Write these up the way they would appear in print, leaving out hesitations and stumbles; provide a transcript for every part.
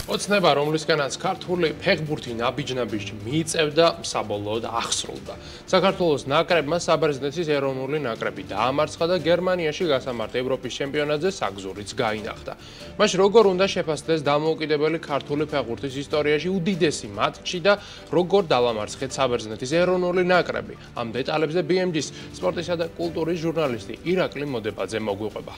ოცნება, რომლისგანაც ქართული ფეხბურთი ნაბიჯ-ნაბიჯ მიიწევდა, საბოლოოდ აღსრულდა. საქართველოს ნაკრებმა საბერძნეთის ეროვნული ნაკრები დაამარცხა და გერმანიაში გასამართ ევროპის ჩემპიონატზე საგზურიც გაინახდა. მაშ როგორ უნდა შეფასდეს დამოუკიდებელი ქართული ფეხბურთის ისტორიაში უდიდესი მატჩი და როგორ დავამარცხეთ საბერძნეთის ეროვნული ნაკრები? ამ დეტალებზე BMG-ის სპორტისა და კულტურის ჟურნალისტი ირაკლი მოდებაძე მოგვიყვება.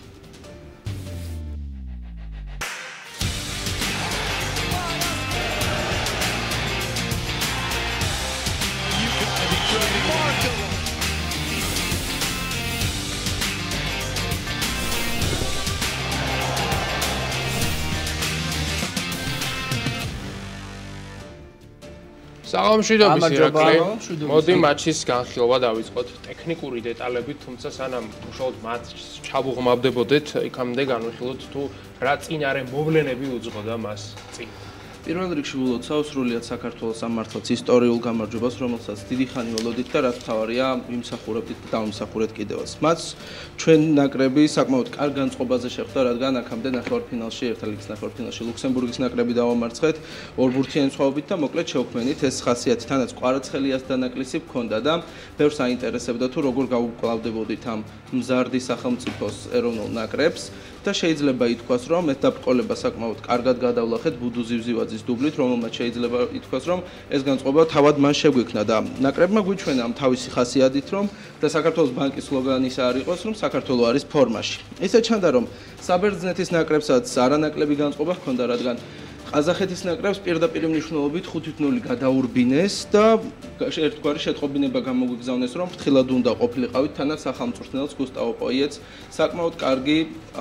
საღამოშვიდობის ირაკლი. მოდი მატჩის განხილვა დავიწყოთ ტექნიკური დეტალებით, თუმცა სანამ უშუალოდ მატჩს ჩავუღმავდებოდეთ, იქამდე განვიხილოთ თუ რა წინარე მოვლენები უძღოდა მას წინ. პირველ რიგში ვილოცავ სრულიად საქართველოს სამართლაც ისტორიულ გამარჯვებას, რომელსაც დიდი ხანი ველოდით და რაც თავარია ვიმსახურებდით და დავიმსახურეთ კიდევაც. მას ჩვენ ნაკრები საკმაოდ კარგ განწყობაზე შეხვდა, რადგან აქამდე ნახევარფინალში, ერთა ლიგის ნახევარფინალში ლუქსემბურგის ნაკრები დავამარცხეთ ორ ბურთიანი სხვაობით და მოკლედ შევქმნით ეს ხასიათი, თანაც კვარაცხელიას დანაკლისი ჰქონდა და ბევრს აინტერესებდა თუ როგორ გავუკლავდებოდით ამ მზარდი სახელმწიფოს ეროვნულ ნაკრებს. და შეიძლება ითქვას, რომ ეს დაბრკოლება საკმაოდ კარგად გადავლახეთ ბუდუ ზივზივაძის დუბლით, რომელმაც შეიძლება ითქვას, რომ ეს განწყობა თავად მან შეგვიქმნა და ნაკრებმა გვიჩვენა ამ თავისი ხასიათით, რომ და საქართველოს ბანკის სლოგანი ის არ იყოს, რომ საქართველო არის ფორმაში. ისე ჩანდა, რომ საბერძნეთის ნაკრებსაც არანაკლები განწყობა ჰქონდა, რადგან ყაზახეთის ნაკრებს პირდაპირ მნიშვნელობით 5-0 გადაურბინეს და ერთგვარი შეტყობინება გამოგვიგზავნეს, რომ ფრთხილად უნდა ყოფილიყავით, თანაც სახელმწიფოს გუსტავო პოიეც საკმაოდ კარგი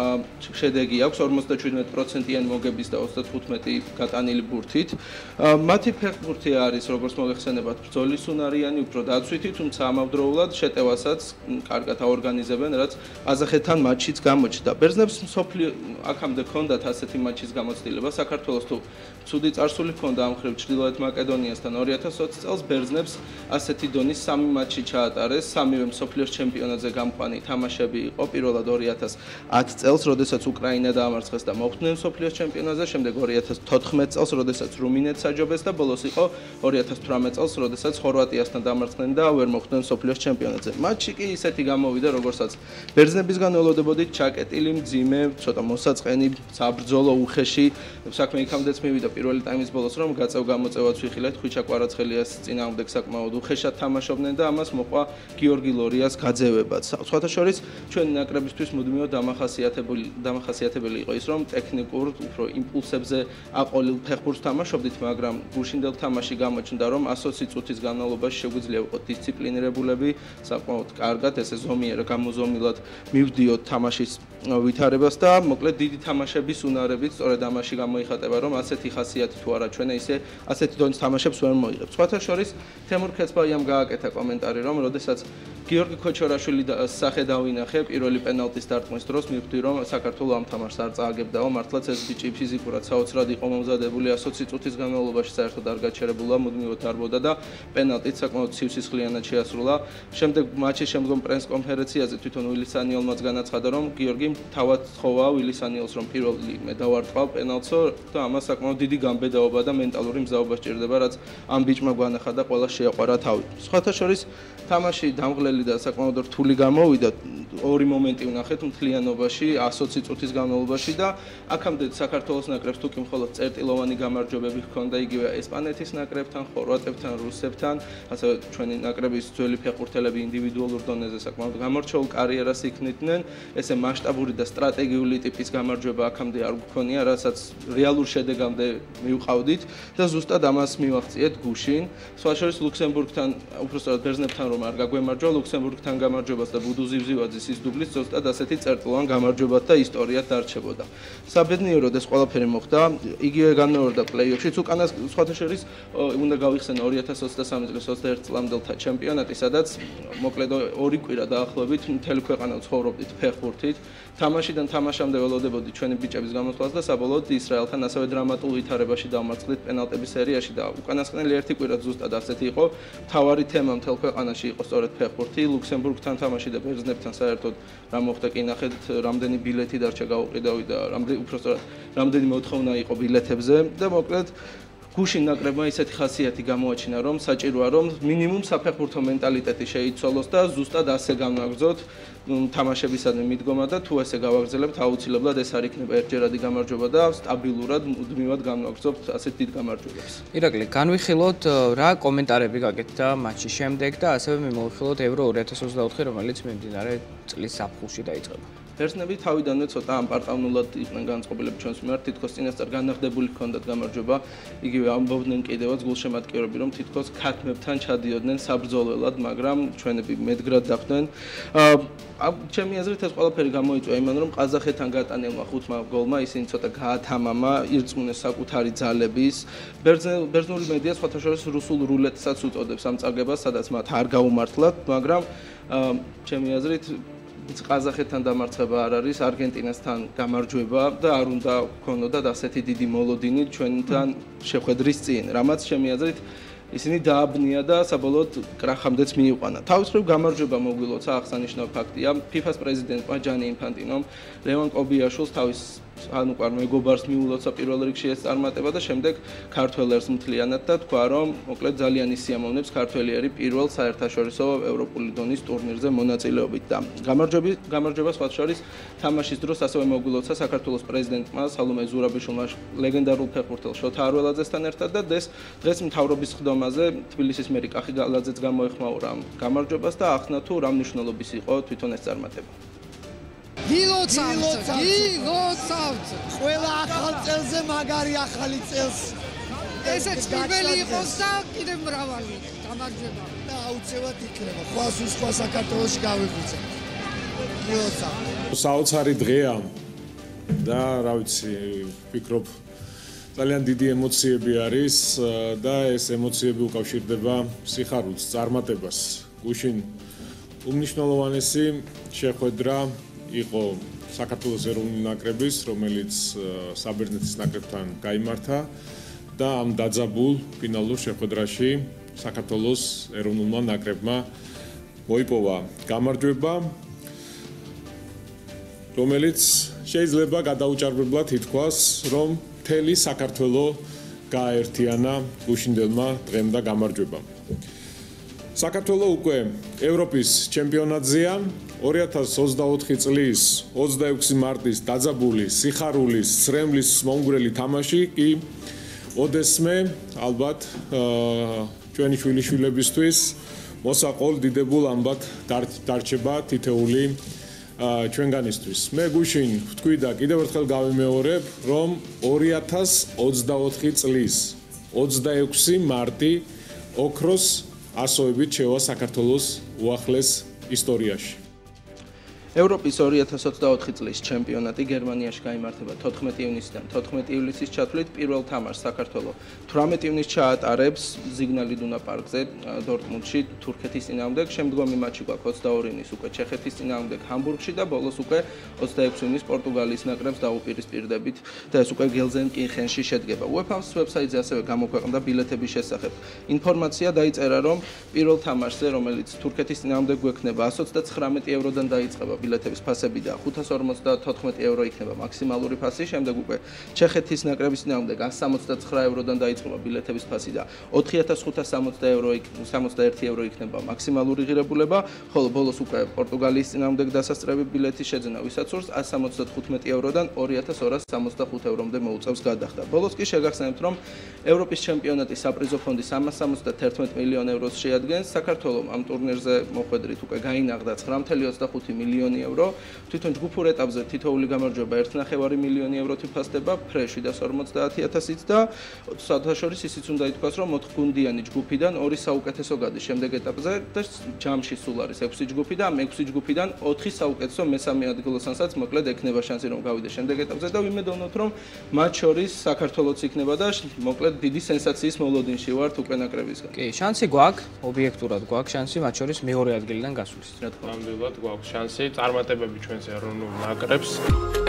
შედეგი აქვს 57%-იანი მოგების და 35 გატანილი ბურთით. მათი ფეხბურთი არის, როგორც მოიხსენებათ, ბრძოლის უნარიანი, უფრო დაცვითი, თუმცა ამავდროულად შეტევასაც კარგად აორგანიზებენ, რაც ყაზახეთთან მატჩიც გამოჩნდა. ბერძნებს მსოფლიო აქამდე ჰქონდათ ასეთი მატჩის გამოცდილება, საქართველოს თუ ცუდი წარსული ჰქონდა ამ მხრივ ჩრდილოეთ მაკედონიასთან 2020 წელს ბერძნებს ასეთი დონის 3 მატჩი ჩაატარეს, სამივე მსოფლიოს ჩემპიონატზე გამყვანი თამაშები იყო. პირველად 2010 წელს, როდესაც უკრაინა დაამარცხეს და მოხვდნენ მსოფლიოს ჩემპიონატზე, შემდეგ 2014 წელს, როდესაც რუმინეთს აჯობეს და ბოლოს იყო 2018 წელს, როდესაც ხორვატიასთან დამარცხდნენ და ვერ მოხვდნენ მსოფლიოს ჩემპიონატზე. მატჩი კი ისეთი გამოვიდა, როგორცაც ბერძნებისგან ველოდებოდით, ჩაკეტილი, მძიმე, ცოტა მოსაწყენი, საბრძოლო უხეში, საქმე იქამდეც მივიდა პირველი ტაიმის ბოლოს, რომ გაწევ-გამოწევაც ვიხილეთ ხვიჩა კვარაცხელიას წინააღმდეგ საკმაოდ უხეშად თამაშობდნენ და ამას მოყვა გიორგი ლორიას გაძევებაც. სხვათა შორის ჩვენი ნაკრებისთვის მუდმივად დამახასიათებელი იყო ის, რომ ტექნიკურ, უფრო იმპულსებზე აყოლილ ფეხბურთს თამაშობდით, მაგრამ გუშინდელ თამაში გამოჩნდა, რომ 120 წუთის განმავლობაში შეგვიძლია ვიყოთ დისციპლინირებულები, საკმაოდ კარგად, ესე ზომიერ გამოზომილად მივდიოთ თამაშის ვითარებას და მოკლედ დიდი თამაშების უნარებით სწორედ ამაში გამოიხატება, რომ ასეთი ხასიათი თუ არა ჩვენ ისე ასეთი დონის თამაშებს ვერ მოიღებთ. სხვათა შორის თემურ ქეცბაიამ გააკეთა კომენტარი, რომ როდესაც გიორგი ქოჩორაშვილი სახე დავინახე პირველი პენალტის დარტყმის დროს, მივხვდი, რომ საქართველო ამ თამაშს არ წააგებდაო, მართლაც ეს ბიჭი ფიზიკურად საოცრად იყო მომზადებული, 120 წუთის განმავლობაში საერთოდ არ გაჩერებულა, მუდმივად დარბოდა და პენალტით საკმაოდ სივსისხლიანად შეასრულა. შემდეგ მატჩის შემდგომ პრეს კონფერენციაზე თვითონ ვილის ანიელმაც განაცხადა, რომ გიორგი თავად თხოვა ვილის ანიელს, რომ პირველი მე დავარტყავ პენალტსო და ამას საკმაოდ დიდი გამბედაობა და მენტალური მზაობა სჭირდება, რაც ამ ბიჭმა გვანახა და ყველა შეაყვარა თავი. სხვათა შორის თამაში დამღლელი და საკმაოდ რთული გამოვიდა. ორი მომენტი ვნახეთ მთლიანობაში 120 წუთის განმავლობაში და აქამდე საქართველოს ნაკრებს თუ კი მხოლოდ წერტილოვანი გამარჯვებები ჰქონდა იგივე ესპანეთის ნაკრებთან, ხორვატებთან, რუსებთან, ასევე ჩვენი ნაკრების ძველი ფეხბურთელები ინდივიდუალურ დონეზე საკმაოდ გამორჩეულ კარიერას იქნიდნენ. ესე მასშტაბური და სტრატეგიული ტიპის გამარჯვება აქამდე არ გქონია, რასაც რეალურ შედეგამდე მივყავდით და ზუსტად ამას მივაღწიეთ გუშინ. სხვა შორის ლუქსემბურგთან, უბრალოდ ბერძნებთან რომ არ გაგვემარჯვა, ლუქსემბურგთან გამარჯვებას და ბუდუ ზივზივაძის ის დუბლის ზუსტად ასეთი წერტილოვან გამარჯვებად და ისტორიად დარჩებოდა. საბედნიეროდ ეს ყველაფერი მოხდა, იგივე განმეორდა პლეი-ოფშიც, უკანას სხვათა შორის უნდა გავიხსენო 2023 წლის 21 წლამდელთა ჩემპიონატი, სადაც მოკლედ ორი კვირა დაახლოებით მთელი ქვეყანა ცხოვრობდით ფეხბურთით. თამაშიდან თამაშამდე ველოდებოდი ჩვენი ბიჭების გამოთვლას და საბოლოოდ ისრაელთან ასევე დრამატულ ვითარებაში დავმარცხდით პენალტების სერიაში და უკანასკნელი ერთი კვირა ზუსტად ასეთი იყო. მთავარი თემა მთელ ქვეყანაში იყო სწორედ ფეხბურთი 4 ლუქსემბურგთან თამაში და ბერძნებთან საერთოდ რა მოხდა კი ნახეთ რამდენი ბილეთი დარჩა გაუყიდავი და უпростоრად რამდენი მოთხოვნა იყო ბილეთებზე და მოკლედ გუშინ ნაკრებმა ისეთი ხასიათი გამოაჩინა რომ საჭიროა რომ მინიმუმ საფეხბურთო მენტალიტეტი შეიცვალოს და ზუსტად ასე განვაგრძოთ თამაშებისადმი მიდგომა და თუ ესე გავაგრძელებთ აუცილებლად ეს არ იქნება ერთჯერადი გამარჯვება და სტაბილურად მუდმივად განვაგრძობთ ასეთ დიდ გამარჯვებებს. ირაკლი, განვიხილოთ რა კომენტარები გაკეთდა მატჩის შემდეგ და ასევე მიმოვიხილოთ ევრო 2024, რომელიც მიმდინარე წლის ზაფხულში დაიწყება. ბერძნები თავიდანვე ცოტა ამპარტავნულად იყვნენ განწყობილები ჩვენს მიმართ, თითქოს წინასწარ განაღდებული ჰქონდათ გამარჯვება. იგივე ამბობდნენ კიდევაც გულშემატკივრები, რომ თითქოს ქართმებთან ჩადიოდნენ საბრძოლველად, მაგრამ ჩვენები მედგრად დახვდნენ. ჩემი აზრით ეს ყველაფერი გამოიწვია იმან, რომ ყაზახეთთან გატანილმა 5 გოლმა ისინი ცოტა გაათამამა, ირწმუნეს საკუთარი ძალების. ბერძნული მედია სხვათა შორის რუსულ რულეტსაც უწოდებს ამ წარგებას, სადაც მათ არ გაუმართლათ, მაგრამ ჩემი აზრით ყაზახეთთან დამარცხება არ არის, არგენტინასთან გამარჯვება და არ უნდა გქონოდათ ასეთი დიდი მოლოდინი ჩვენთან შეხვედრის წინ, რამაც ჩემი აზრით ისინი დააბნია და საბოლოოდ კრახამდეც მიიყვანა. თავისუფლად გამარჯვება მოგვილოცა, აღსანიშნავი ფაქტია, FIFA-ს პრეზიდენტმა ჯანი ინფანტინომ ლევან კობიაშვილს თავის უკან მეგობარს მიულოცა პირველ რიგში ეს წარმატება და შემდეგ ქართველერს მთლიანად და თქვა რომ მოკლედ ძალიან ისიამოვნებს ქართველიერი პირველ საერთაშორისო ევროპული დონის ტურნირზე მონაწილეობით და გამარჯვება სხვათა შორის თამაშის დროს ასევე მოგვილოცა საქართველოს პრეზიდენტმა სალომე ზურაბიშვილმა ლეგენდარულ ფეხბურთელ შოთა არველაძესთან ერთად და დღეს მთავრობის ხდომაზე თბილისის მერი კახი გალაძეც გამოეხმაურა გამარჯვებას და ახსნა თუ რა მნიშვნელობის იყო თვითონ ეს წარმატება. გილოცავთ! ყველა ახალ წელზე მაგარი ახალი წელს. ესეც პირველი იყოს და კიდევ მრავალი გამარჯვება. და აუცილებლად იქნება. სხვა საქართველოში გავიხუცეთ. გილოცავთ. საოცარი დღეა და რა ვიცი, ვფიქრობ ძალიან დიდი ემოციები არის და ეს ემოციები უკავშირდება სიხარულს, წარმატებას. გუშინ უმნიშვნელოვანესი შეხვედრა იყო საქართველოს ეროვნული ნაკრების, რომელიც საბერძნეთის ნაკრებთან გაიმართა და ამ დაძაბულ ფინალურ შეხვედრაში საქართველოს ეროვნულმა ნაკრებმა მოიპოვა გამარჯვება, რომელიც შეიძლება გადაუჭარბებლად ითქვას, რომ მთელი საქართველო გააერთიანა გუშინდელმა დღემ და გამარჯვებამ. საქართველო უკვე ევროპის ჩემპიონატზეა 2024 წლის 26 მარტის დაძაბული სიხარულის სრემლის მომგვრელი თამაში კი ოდესმე ალბათ ჩვენი შვილიშვილებისთვის მოსაყოლ დიდებულ ამბად დარჩება თითეული ჩვენგანისთვის. მე გუშინ ვთქვი და კიდევ ერთხელ გავიმეორებ, რომ 2024 წლის 26 მარტი ოქროს ასოებით შევა საქართველოს უახლეს ისტორიაში. ევროპის 2024 წლის ჩემპიონატი გერმანიაში გაიმართება 14 ივნისიდან 14 ივლისის ჩათვლით პირველ თამაშს საქართველო 18 ივნისს ჩაატარებს ზიგნალ იდუნა პარკზე დორტმუნდში თურქეთის წინააღმდეგ, შემდგომი მატჩი გვაქვს 22 ივნისს უკვე ჩეხეთის წინააღმდეგ ჰამბურგში და ბოლოს უკვე 26 ივნისს პორტუგალიის ნაკრებს დაუპირისპირდებით და ეს უკვე გელზენკირხენში შედგება. UEFA-ს ვებსაიტზე ასევე გამოქვეყნდა ბილეთების შესახებ ინფორმაცია, დაიწერა რომ პირველ თამაშზე, რომელიც თურქეთის წინააღმდეგ გვექნება 129 ევროდან დაიწყება ბილეთების ფასები და 554 евро იქნება მაქსიმალური ფასი, შემდეგ უკვე ჩეხეთის ნაკრების წინააღმდეგ 169 ევროდან დაიწყება ბილეთების ფასი და 4560 евро იქნება მაქსიმალური ღირებულება, ხოლო ბოლოს უკვე პორტუგალიის წინააღმდეგ დასასწრები ბილეთის შეძენა ვისაც 175 ევროდან 2265 ევრომდე მოუწევს გადახდა. ბოლოს კი შეგახსენებთ, რომ ევროპის ჩემპიონატის საპრიზო ფონდი 371 მილიონ ევროს შეადგენს. საქართველოს ამ ტურნირზე მოხვედრით უკვე გაინაღდა 9.25 მილიონი евро. თვითონ ჯგუფურ ეტაპზე თითოეული გამარჯვება 1.5 მილიონი ევროთი ფასდება, ფრეში 750.000-ით და საერთაშორის ისიც უნდა ითქვას, რომ 4 გუნდიანი ჯგუფიდან 2 საუკეთესო გადის შემდეგ ეტაპზე და ჯამში სულ არის 6 ჯგუფი და ამ 6 ჯგუფიდან 4 საუკეთესო მესამე ადგილოსანაც მოკლედ ექნება შანსი რომ გავიდეს შემდეგ ეტაპზე და ვიმედოვნოთ რომ მათ შორის საქართველოც იქნება და მოკლედ დიდი სენსაციის მოლოდინში ვართ უკვე ნაკრებისგან. კი, შანსი გვაქვს, ობიექტურად გვაქვს შანსი მათ შორის მეორე ადგილიდან გასვლის. ნამდვილად გვაქვს შანსი წარმატებები ჩვენს ეროვნულ ნაკრებს.